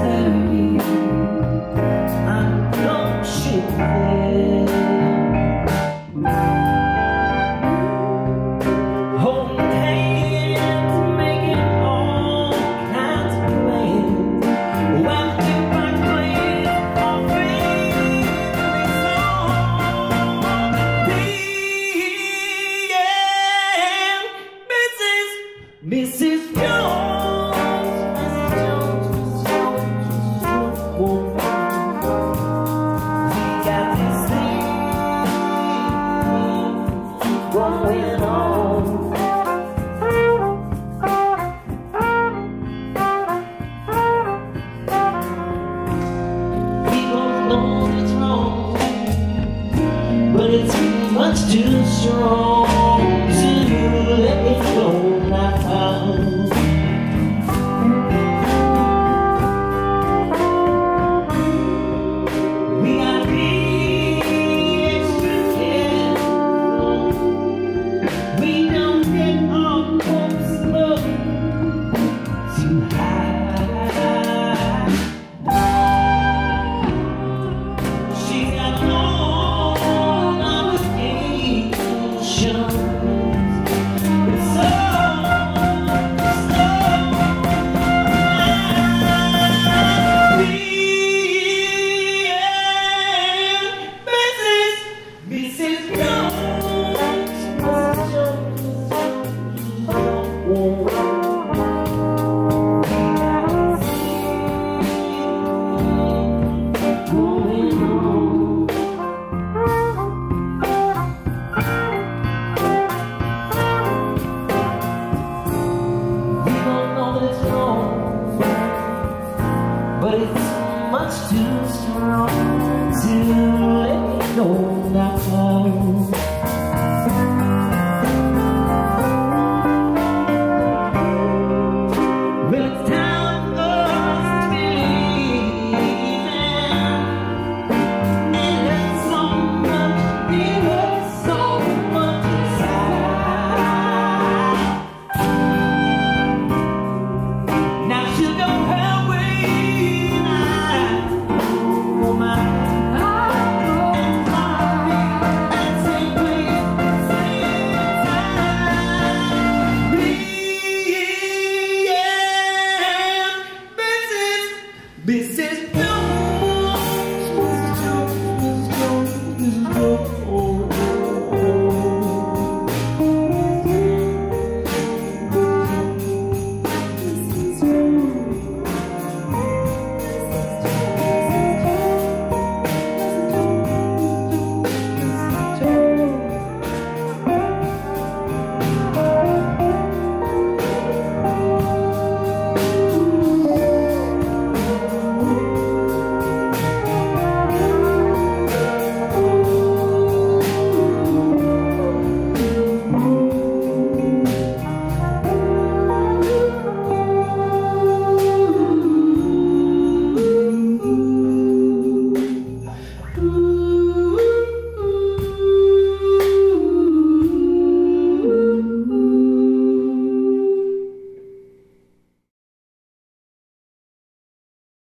Mrs. Jones, we got this thing going on. People know it's wrong, but it's much too strong to let it go. We gotta be extra careful. We don't get our hopes up too high. She's got long obligations. But it's much too strong to let go now. Well, it's time for us to believe, and there's so much in us, so much inside. Now she'll go her way. This is